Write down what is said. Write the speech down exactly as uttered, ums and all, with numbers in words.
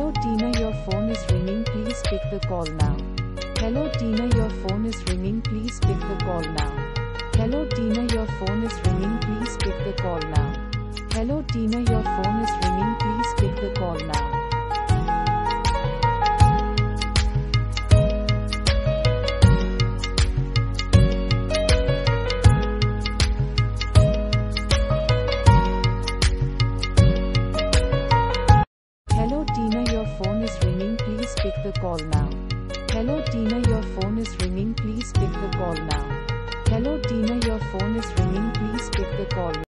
Hello Tina, your phone is ringing, please pick the call now. Hello Tina, your phone is ringing, please pick the call now. Hello Tina, your phone is ringing, please pick the call now. Hello Tina, your phone is ringing, please pick the call now. Hello Tina, your phone is ringing, please pick the call now. Hello Tina, your phone is ringing, please pick the call now. Hello Tina, your phone is ringing, please pick the call now.